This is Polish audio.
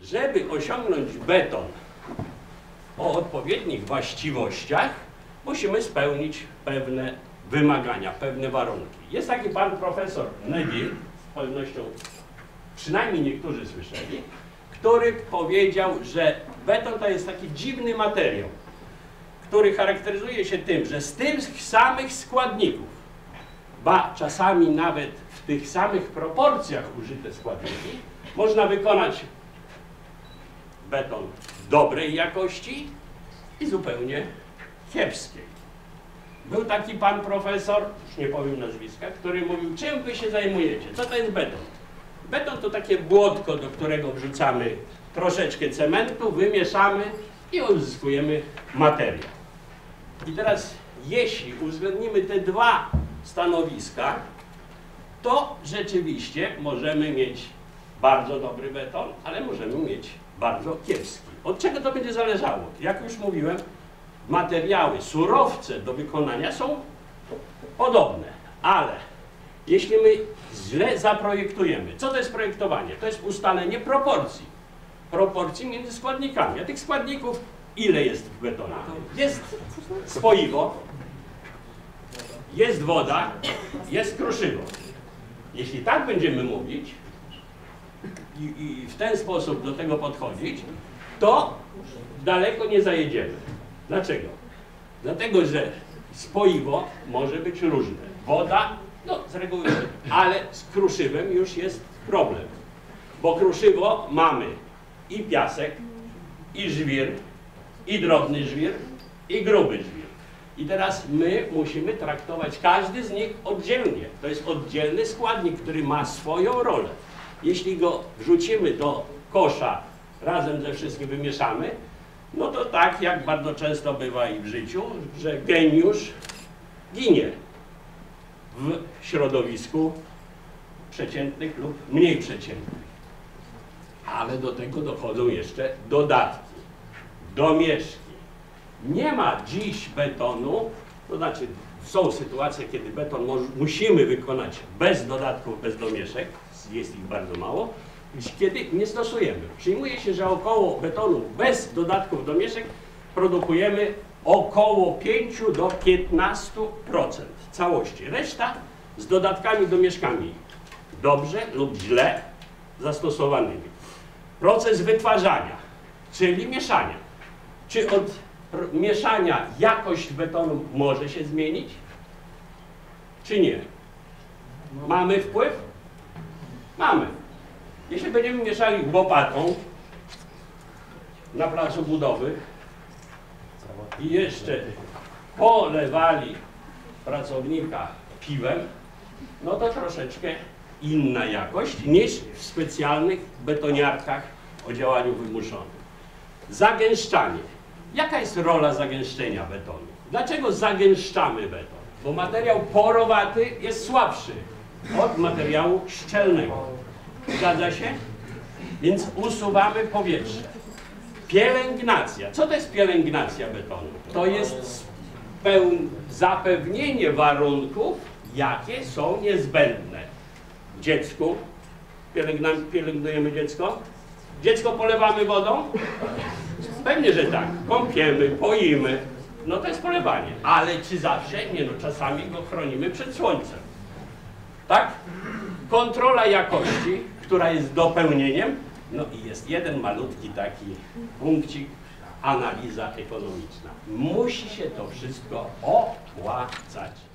żeby osiągnąć beton o odpowiednich właściwościach, musimy spełnić pewne wymagania, pewne warunki. Jest taki pan profesor Neville, z pewnością przynajmniej niektórzy słyszeli, który powiedział, że beton to jest taki dziwny materiał, który charakteryzuje się tym, że z tych samych składników, ba czasami nawet w tych samych proporcjach użyte składniki, można wykonać beton dobrej jakości i zupełnie kiepskiej. Był taki pan profesor, już nie powiem nazwiska, który mówił, czym wy się zajmujecie? Co to jest beton? Beton to takie błotko, do którego wrzucamy troszeczkę cementu, wymieszamy i uzyskujemy materiał. I teraz, jeśli uwzględnimy te dwa stanowiska, to rzeczywiście możemy mieć bardzo dobry beton, ale możemy mieć bardzo kiepski. Od czego to będzie zależało? Jak już mówiłem, materiały, surowce do wykonania są podobne, ale jeśli my źle zaprojektujemy, co to jest projektowanie? To jest ustalenie proporcji między składnikami. A tych składników ile jest w betonie? Jest spoiwo, jest woda, jest kruszywo. Jeśli tak będziemy mówić i w ten sposób do tego podchodzić, to daleko nie zajedziemy. Dlaczego? Dlatego, że spoiwo może być różne. Woda, no z reguły, ale z kruszywem już jest problem. Bo kruszywo mamy i piasek, i żwir, i drobny żwir, i gruby żwir. I teraz my musimy traktować każdy z nich oddzielnie. To jest oddzielny składnik, który ma swoją rolę. Jeśli go wrzucimy do kosza, razem ze wszystkim wymieszamy, no to tak jak bardzo często bywa i w życiu, że geniusz ginie w środowisku przeciętnych lub mniej przeciętnych. Ale do tego dochodzą jeszcze dodatki, domieszki. Nie ma dziś betonu, to znaczy są sytuacje, kiedy beton musimy wykonać bez dodatków, bez domieszek, jest ich bardzo mało, kiedy nie stosujemy. Przyjmuje się, że około betonu bez dodatków domieszek produkujemy około 5 do 15% całości. Reszta z dodatkami, domieszkami dobrze lub źle zastosowanymi. Proces wytwarzania, czyli mieszania. Czy od mieszania jakość betonu może się zmienić, czy nie? Mamy wpływ? Mamy. Jeśli będziemy mieszali łopatą na placu budowy i jeszcze polewali pracownika piwem, no to troszeczkę inna jakość niż w specjalnych betoniarkach o działaniu wymuszonym. Zagęszczanie. Jaka jest rola zagęszczenia betonu? Dlaczego zagęszczamy beton? Bo materiał porowaty jest słabszy od materiału szczelnego. Zgadza się? Więc usuwamy powietrze. Pielęgnacja. Co to jest pielęgnacja betonu? To jest zapewnienie warunków, jakie są niezbędne. Dziecku, pielęgnujemy dziecko? Dziecko polewamy wodą? Pewnie, że tak. Kąpiemy, poimy. No to jest polewanie. Ale czy zawsze? Nie, no czasami go chronimy przed słońcem. Tak? Kontrola jakości, która jest dopełnieniem. No i jest jeden malutki taki punkcik, analiza ekonomiczna. Musi się to wszystko opłacać.